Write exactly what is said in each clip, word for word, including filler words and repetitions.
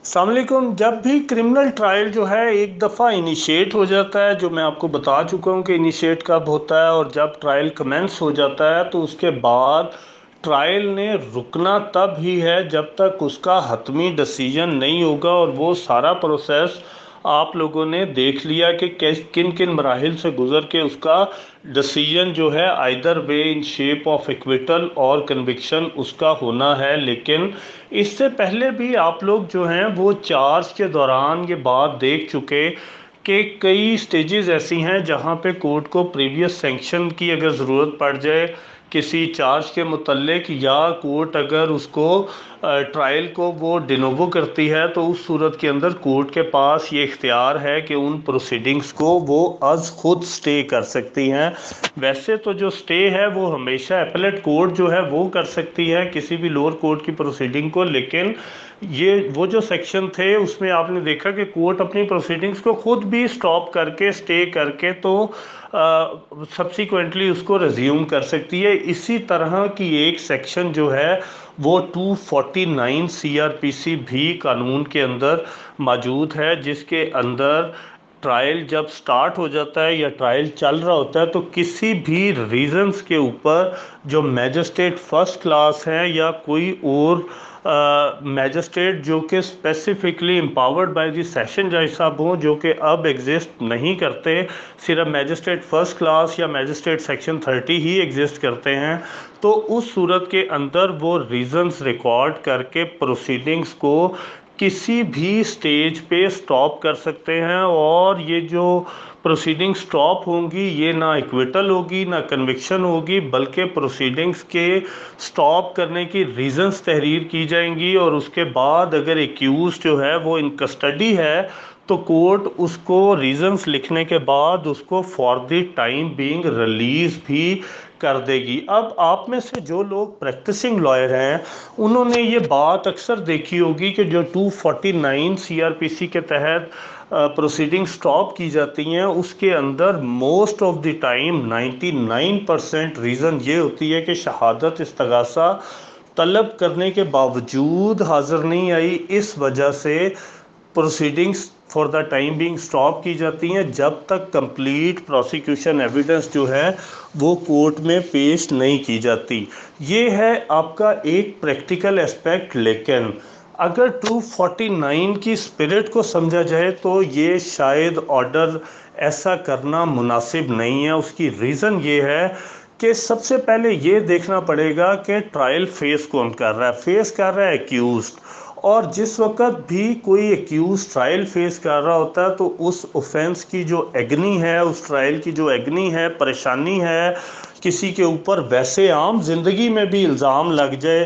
अस्सलाम वालेकुम। जब भी क्रिमिनल ट्रायल जो है एक दफ़ा इनिशिएट हो जाता है, जो मैं आपको बता चुका हूँ कि इनिशिएट कब होता है, और जब ट्रायल कमेंस हो जाता है तो उसके बाद ट्रायल ने रुकना तब ही है जब तक उसका हतमी डिसीजन नहीं होगा। और वो सारा प्रोसेस आप लोगों ने देख लिया कि किन किन मराहिल से गुज़र के उसका डिसीजन जो है either way in shape of acquittal और कन्विक्शन उसका होना है। लेकिन इससे पहले भी आप लोग जो हैं वो चार्ज के दौरान ये बात देख चुके कि कई स्टेजेस ऐसी हैं जहां पे कोर्ट को प्रीवियस सैंक्शन की अगर ज़रूरत पड़ जाए किसी चार्ज के मुतल्लिक, या कोर्ट अगर उसको ट्रायल को वो डिनोवो करती है, तो उस सूरत के अंदर कोर्ट के पास ये इख्तियार है कि उन प्रोसीडिंग्स को वो अज खुद स्टे कर सकती हैं। वैसे तो जो स्टे है वो हमेशा एपेलेट कोर्ट जो है वो कर सकती है किसी भी लोअर कोर्ट की प्रोसीडिंग को, लेकिन ये वो जो सेक्शन थे उसमें आपने देखा कि कोर्ट अपनी प्रोसीडिंग्स को खुद भी स्टॉप करके स्टे करके तो सब्सिक्वेंटली उसको रिज्यूम कर सकती है। इसी तरह की एक सेक्शन जो है वो टू फोर्टी नाइन सीआरपीसी भी कानून के अंदर मौजूद है, जिसके अंदर ट्रायल जब स्टार्ट हो जाता है या ट्रायल चल रहा होता है तो किसी भी रीजंस के ऊपर जो मैजिस्ट्रेट फर्स्ट क्लास है या कोई और मैजिस्ट्रेट जो कि specifically empowered by the session जज साहब हों, जो कि अब एग्जिस्ट नहीं करते, सिर्फ मैजिस्ट्रेट फर्स्ट क्लास या मैजिस्ट्रेट सेक्शन थर्टी ही एग्जिस्ट करते हैं, तो उस सूरत के अंदर वो रीजंस रिकॉर्ड करके प्रोसीडिंग्स को किसी भी स्टेज पे स्टॉप कर सकते हैं। और ये जो प्रोसीडिंग स्टॉप होंगी ये ना इक्विटल होगी ना कन्विक्शन होगी, बल्कि प्रोसीडिंग्स के स्टॉप करने की रीजंस तहरीर की जाएंगी। और उसके बाद अगर एक्यूज जो है वो इन कस्टडी है तो कोर्ट उसको रीजंस लिखने के बाद उसको for the time being release भी कर देगी। अब आप में से जो लोग प्रैक्टिसिंग लॉयर हैं उन्होंने ये बात अक्सर देखी होगी कि जो टू फोर्टी नाइन सीआरपीसी के तहत प्रोसीडिंग स्टॉप की जाती हैं उसके अंदर most of the time ninety nine percent reason ये होती है कि शहादत इस्तगासा तलब करने के बावजूद हाजिर नहीं आई, इस वजह से proceedings for the time being stop की जाती हैं जब तक कंप्लीट प्रोसिक्यूशन एविडेंस जो है वो कोर्ट में पेश नहीं की जाती। ये है आपका एक प्रैक्टिकल एस्पेक्ट। लेकिन अगर टू फोर्टी नाइन की स्पिरिट को समझा जाए तो ये शायद ऑर्डर ऐसा करना मुनासिब नहीं है। उसकी रीज़न ये है कि सबसे पहले ये देखना पड़ेगा कि ट्रायल फेस कौन कर रहा है। फेस कर रहा है एक्यूज्ड, और जिस वक्त भी कोई एक्यूज ट्रायल फेस कर रहा होता है तो उस ऑफेंस की जो एग्नी है, उस ट्रायल की जो एग्नी है, परेशानी है, किसी के ऊपर वैसे आम जिंदगी में भी इल्ज़ाम लग जाए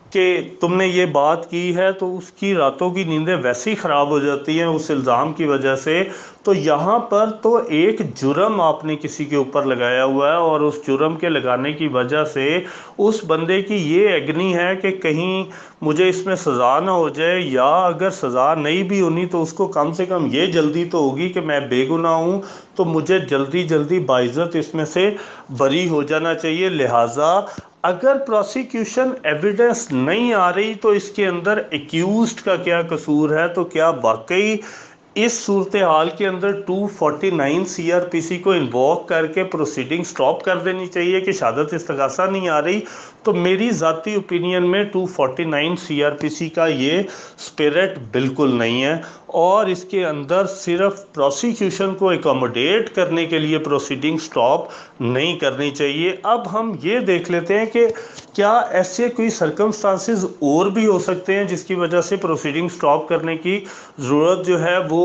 कि तुमने ये बात की है तो उसकी रातों की नींदें वैसे ही ख़राब हो जाती हैं उस इल्ज़ाम की वजह से। तो यहाँ पर तो एक जुर्म आपने किसी के ऊपर लगाया हुआ है, और उस जुर्म के लगाने की वजह से उस बंदे की ये एग्नी है कि कहीं मुझे इसमें सज़ा ना हो जाए, या अगर सज़ा नहीं भी होनी तो उसको कम से कम ये जल्दी तो होगी कि मैं बेगुनाह हूँ, तो मुझे जल्दी जल्दी बाइज़्ज़त इसमें से बरी हो जाना चाहिए। लिहाजा अगर प्रोसिक्यूशन एविडेंस नहीं आ रही तो इसके अंदर एक्यूज्ड का क्या कसूर है? तो क्या वाकई इस सूरत हाल के अंदर टू फोर्टी नाइन सीआरपीसी को इन्वॉक करके प्रोसीडिंग स्टॉप कर देनी चाहिए कि शहादत इस्तगासा नहीं आ रही? तो मेरी ज़ाती ओपिनियन में टू फोर्टी नाइन सीआरपीसी का ये स्पिरिट बिल्कुल नहीं है, और इसके अंदर सिर्फ प्रोसिक्यूशन को एकोमोडेट करने के लिए प्रोसीडिंग स्टॉप नहीं करनी चाहिए। अब हम ये देख लेते हैं कि क्या ऐसे कोई सर्कमस्टांसेस और भी हो सकते हैं जिसकी वजह से प्रोसीडिंग स्टॉप करने की ज़रूरत जो है वो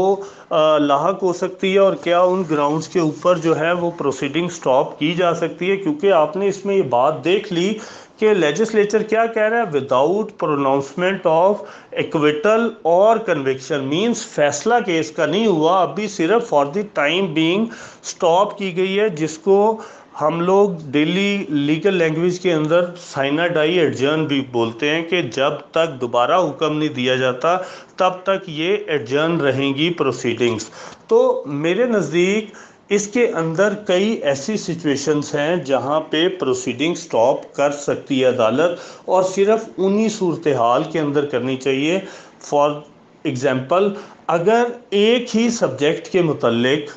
लाहक हो सकती है, और क्या उन ग्राउंड्स के ऊपर जो है वो प्रोसीडिंग स्टॉप की जा सकती है? क्योंकि आपने इसमें ये बात देख ली कि लेजिस्लेचर क्या कह रहा है, विदाउट प्रोनाउंसमेंट ऑफ एक्विटल और कन्विक्शन, मींस फैसला केस का नहीं हुआ, अभी सिर्फ फॉर द टाइम बीइंग स्टॉप की गई है, जिसको हम लोग डेली लीगल लैंग्वेज के अंदर साइना डाई एडजर्न भी बोलते हैं कि जब तक दोबारा हुक्म नहीं दिया जाता तब तक ये एडजर्न रहेंगी प्रोसीडिंग्स। तो मेरे नज़दीक इसके अंदर कई ऐसी सिचुएशंस हैं जहां पे प्रोसीडिंग स्टॉप कर सकती है अदालत, और सिर्फ उन्हीं सूरत हाल के अंदर करनी चाहिए। फॉर एग्जाम्पल, अगर एक ही सब्जेक्ट के मुतल्लिक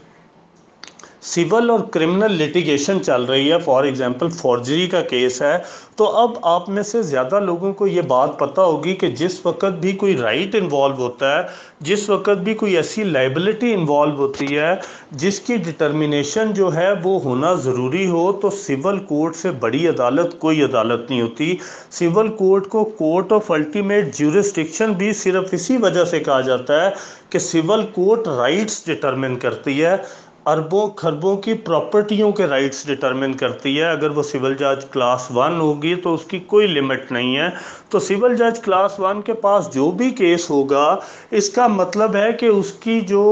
सिविल और क्रिमिनल लिटिगेशन चल रही है, फॉर एग्जांपल फॉर्जरी का केस है, तो अब आप में से ज़्यादा लोगों को ये बात पता होगी कि जिस वक्त भी कोई राइट इन्वॉल्व होता है, जिस वक्त भी कोई ऐसी लाइबिलिटी इन्वॉल्व होती है जिसकी डिटर्मिनेशन जो है वो होना ज़रूरी हो, तो सिविल कोर्ट से बड़ी अदालत कोई अदालत नहीं होती। सिविल कोर्ट को कोर्ट ऑफ अल्टीमेट ज्यूरिसडिक्शन भी सिर्फ इसी वजह से कहा जाता है कि सिविल कोर्ट राइट्स डिटर्मिन करती है, अरबों खरबों की प्रॉपर्टियों के राइट्स डिटरमिन करती है। अगर वो सिविल जज क्लास वन होगी तो उसकी कोई लिमिट नहीं है। तो सिविल जज क्लास वन के पास जो भी केस होगा, इसका मतलब है कि उसकी जो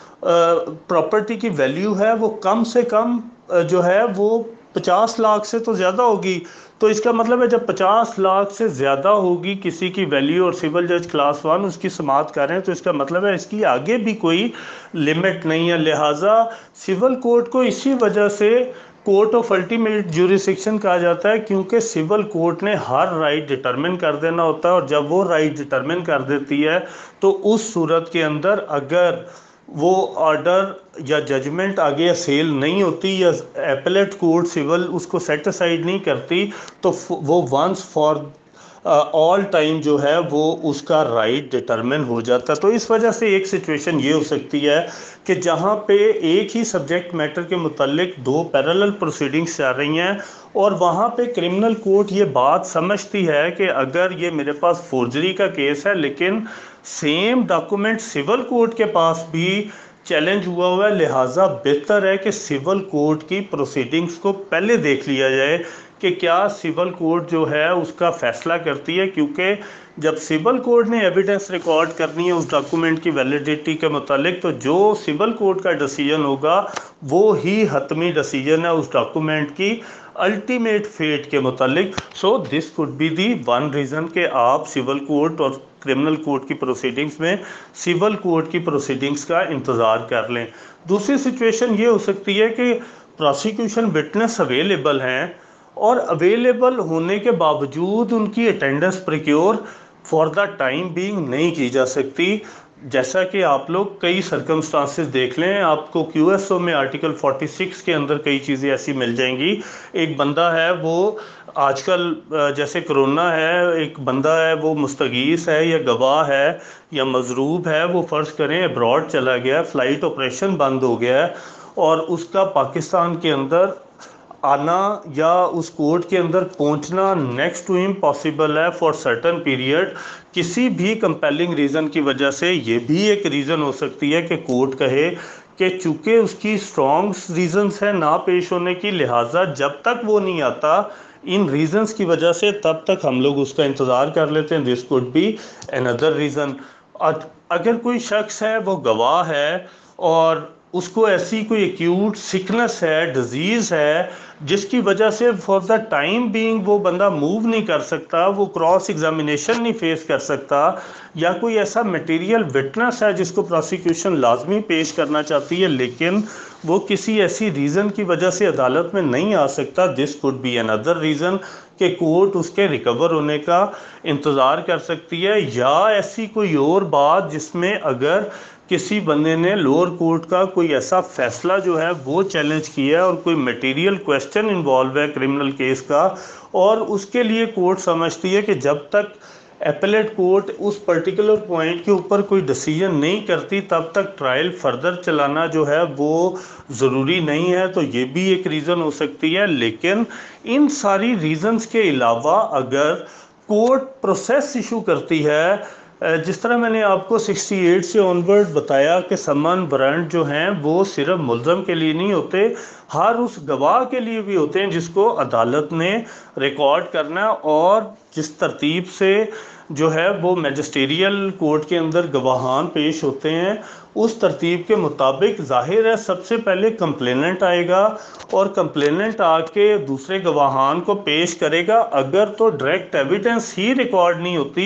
प्रॉपर्टी की वैल्यू है वो कम से कम अ, जो है वो पचास लाख से तो ज़्यादा होगी। तो इसका मतलब है जब पचास लाख से ज़्यादा होगी किसी की वैल्यू और सिविल जज क्लास वन उसकी समाअत कर रहे हैं, तो इसका मतलब है इसकी आगे भी कोई लिमिट नहीं है। लिहाजा सिविल कोर्ट को इसी वजह से कोर्ट ऑफ अल्टीमेट ज्यूरिसडिक्शन कहा जाता है, क्योंकि सिविल कोर्ट ने हर राइट डिटरमिन कर देना होता है, और जब वो राइट डिटरमिन कर देती है तो उस सूरत के अंदर अगर वो ऑर्डर या जजमेंट आगे असेल नहीं होती या एपेलेट कोर्ट सिविल उसको सेट असाइड नहीं करती, तो वो वंस फॉर ऑल टाइम जो है वो उसका राइट डिटरमिन हो जाता है। तो इस वजह से एक सिचुएशन ये हो सकती है कि जहाँ पे एक ही सब्जेक्ट मैटर के मुतल्लिक दो पैरेलल प्रोसीडिंग्स चल रही हैं, और वहाँ पे क्रिमिनल कोर्ट ये बात समझती है कि अगर ये मेरे पास फोर्जरी का केस है लेकिन सेम डॉक्यूमेंट सिविल कोर्ट के पास भी चैलेंज हुआ हुआ है, लिहाजा बेहतर है कि सिविल कोर्ट की प्रोसीडिंग्स को पहले देख लिया जाए कि क्या सिविल कोर्ट जो है उसका फैसला करती है, क्योंकि जब सिविल कोर्ट ने एविडेंस रिकॉर्ड करनी है उस डॉक्यूमेंट की वैलिडिटी के मुतालिक, तो जो सिविल कोर्ट का डिसीजन होगा वो ही हतमी डिसीजन है उस डॉक्यूमेंट की अल्टीमेट फेट के मुतालिक। So this could be the one reason कि आप सिविल कोर्ट और क्रिमिनल कोर्ट की प्रोसीडिंग्स में सिविल कोर्ट की प्रोसीडिंग्स का इंतज़ार कर लें। दूसरी सिचुएशन ये हो सकती है कि प्रोसिक्यूशन विटनेस अवेलेबल हैं और अवेलेबल होने के बावजूद उनकी attendance procure for the time being नहीं की जा सकती। जैसा कि आप लोग कई सर्कमस्टांसेस देख लें, आपको क्यूएसओ में आर्टिकल छियालीस के अंदर कई चीज़ें ऐसी मिल जाएंगी। एक बंदा है वो आजकल जैसे कोरोना है, एक बंदा है वो मुस्तगीस है या गवाह है या मजरूब है, वो फ़र्ज़ करें अब्रॉड चला गया, फ़्लाइट ऑपरेशन बंद हो गया है और उसका पाकिस्तान के अंदर आना या उस कोर्ट के अंदर पहुंचना नेक्स्ट टू इम्पॉसिबल है फॉर सर्टन पीरियड। किसी भी कंपेलिंग रीज़न की वजह से ये भी एक रीज़न हो सकती है कि कोर्ट कहे कि चूँकि उसकी स्ट्रॉन्ग रीजंस है ना पेश होने की, लिहाजा जब तक वो नहीं आता इन रीजंस की वजह से तब तक हम लोग उसका इंतज़ार कर लेते हैं। This could be another reason. अगर कोई शख्स है वो गवाह है और उसको ऐसी कोई एक्यूट सिकनेस है, डिजीज़ है, जिसकी वजह से फॉर द टाइम बीइंग वो बंदा मूव नहीं कर सकता, वो क्रॉस एग्जामिनेशन नहीं फेस कर सकता, या कोई ऐसा मटेरियल विटनेस है जिसको प्रोसिक्यूशन लाजमी पेश करना चाहती है लेकिन वो किसी ऐसी रीज़न की वजह से अदालत में नहीं आ सकता, this could be another reason कि कोर्ट उसके रिकवर होने का इंतज़ार कर सकती है। या ऐसी कोई और बात जिसमें अगर किसी बंदे ने लोअर कोर्ट का कोई ऐसा फैसला जो है वो चैलेंज किया है और कोई मटेरियल क्वेश्चन इन्वॉल्व है क्रिमिनल केस का, और उसके लिए कोर्ट समझती है कि जब तक एपेलेट कोर्ट उस पर्टिकुलर पॉइंट के ऊपर कोई डिसीजन नहीं करती तब तक ट्रायल फर्दर चलाना जो है वो ज़रूरी नहीं है, तो ये भी एक रीज़न हो सकती है। लेकिन इन सारी रीज़न्स के अलावा अगर कोर्ट प्रोसेस इशू करती है, जिस तरह मैंने आपको अड़सठ से ऑनवर्ड बताया कि समन वारंट जो हैं वो सिर्फ मुल्ज़म के लिए नहीं होते, हर उस गवाह के लिए भी होते हैं जिसको अदालत ने रिकॉर्ड करना, और जिस तरतीब से जो है वो मैजिस्ट्रियल कोर्ट के अंदर गवाहान पेश होते हैं उस तरतीब के मुताबिक ज़ाहिर है सबसे पहले कंप्लेनेंट आएगा और कंप्लेनेंट आके दूसरे गवाहान को पेश करेगा। अगर तो डायरेक्ट एविडेंस ही रिकॉर्ड नहीं होती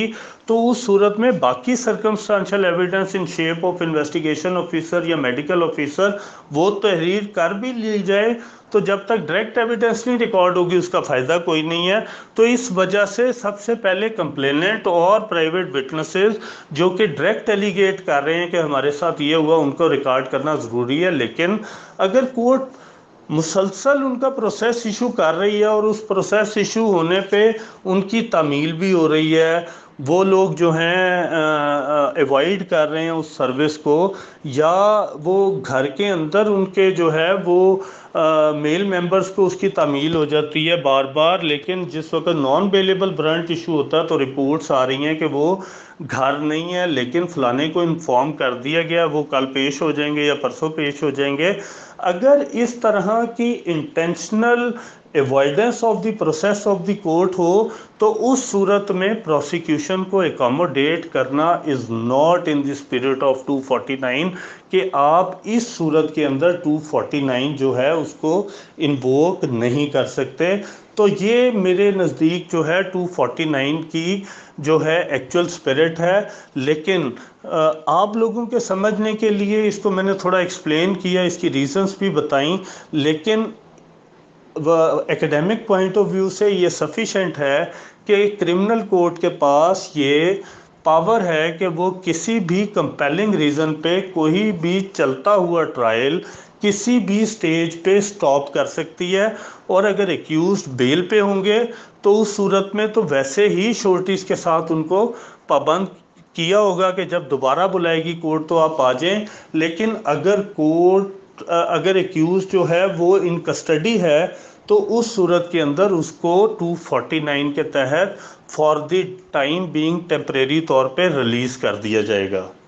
तो उस सूरत में बाकी circumstantial evidence in shape of investigation officer या मेडिकल ऑफिसर वो तहरीर कर भी ली जाए, तो जब तक डायरेक्ट एविडेंस नहीं रिकॉर्ड होगी उसका फ़ायदा कोई नहीं है। तो इस वजह से सबसे पहले कंप्लेनेंट और प्राइवेट विटनेसेस जो कि डायरेक्ट एलिगेट कर रहे हैं कि हमारे साथ ये हुआ, उनको रिकॉर्ड करना ज़रूरी है। लेकिन अगर कोर्ट मुसलसल उनका प्रोसेस इशू कर रही है और उस प्रोसेस इशू होने पे उनकी तामील भी हो रही है, वो लोग जो हैं अवॉइड कर रहे हैं उस सर्विस को, या वो घर के अंदर उनके जो है वो मेल मेंबर्स को उसकी तामील हो जाती है बार बार, लेकिन जिस वक्त नॉन बेलेबल ब्रांट इशू होता है तो रिपोर्ट्स आ रही हैं कि वो घर नहीं है लेकिन फलाने को इन्फॉर्म कर दिया गया, वो कल पेश हो जाएंगे या परसों पेश हो जाएंगे। अगर इस तरह की intentional avoidance of the process of the court हो तो उस सूरत में प्रोसिक्यूशन को एकोमोडेट करना is not in the spirit of two forty nine, कि आप इस सूरत के अंदर टू फोर्टी नाइन जो है उसको इन्वोक नहीं कर सकते। तो ये मेरे नज़दीक जो है टू फोर्टी नाइन की जो है एक्चुअल स्पिरिट है। लेकिन आप लोगों के समझने के लिए इसको मैंने थोड़ा एक्सप्लेन किया, इसकी रीजंस भी बताई, लेकिन एकेडमिक पॉइंट ऑफ व्यू से ये सफिशेंट है कि क्रिमिनल कोर्ट के पास ये पावर है कि वो किसी भी कंपेलिंग रीज़न पे कोई भी चलता हुआ ट्रायल किसी भी स्टेज पे स्टॉप कर सकती है। और अगर एक्यूज्ड बेल पे होंगे तो उस सूरत में तो वैसे ही श्योरिटीज़ के साथ उनको पाबंद किया होगा कि जब दोबारा बुलाएगी कोर्ट तो आप आ जाएं। लेकिन अगर कोर्ट अगर एक्यूज जो है वो इन कस्टडी है तो उस सूरत के अंदर उसको टू फोर्टी नाइन के तहत for the time being temporary तौर पे रिलीज़ कर दिया जाएगा।